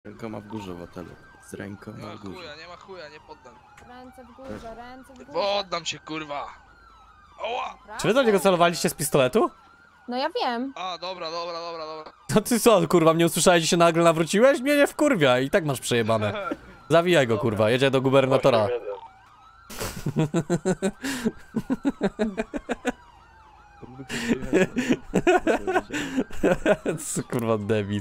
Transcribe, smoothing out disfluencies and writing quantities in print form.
Rękoma w górze, Watelek. Z rękoma Nie ma w górze. chuja, nie ma chuja, nie poddam. Ręce w górze, ręce w górze. Poddam się, kurwa. Oła! Naprawdę? Czy wy do niego celowaliście z pistoletu? No ja wiem. A, dobra. No ty co, kurwa, mnie usłyszałeś i się nagle nawróciłeś? Mnie nie wkurwia i tak masz przejebane. Zawijaj go, kurwa, jedzie do gubernatora. Co kurwa debil.